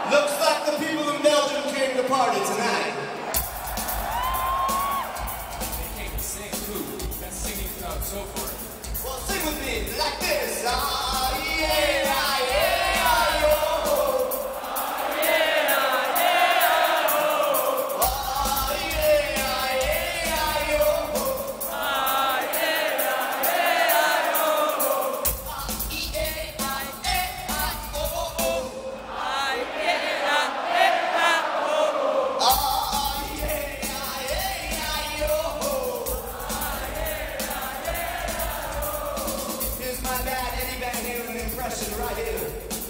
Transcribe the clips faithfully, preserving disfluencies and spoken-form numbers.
Looks like the people in Belgium came to party tonight. They came to sing too. That's singing without so forth. Well, sing with me like this. Ah, yeah, ah, yeah, ah, yo. Ah, yeah, ah, yeah, oh. Ah, yeah, ah, yeah, ah, yo. Ah, yeah, ah, yeah, ah, yo. Ah, yeah, ah, yeah, ah, oh, oh, oh. Ah, yeah, ah, yeah, ah, oh, oh. Ah, yeah, ah, yeah, ah, yo. Here's my dad, Eddie Van Halen impression right here.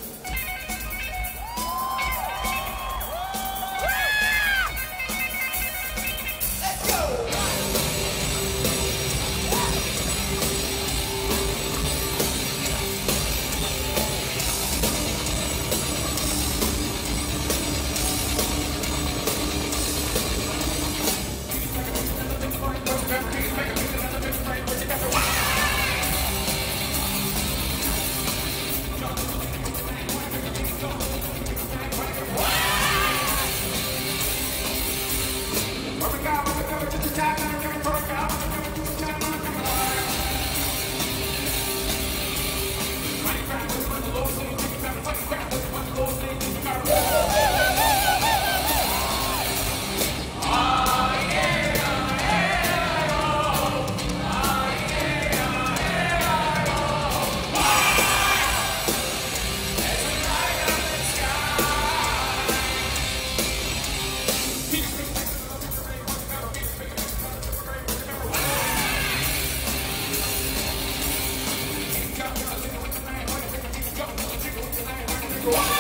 Let's go! Go on.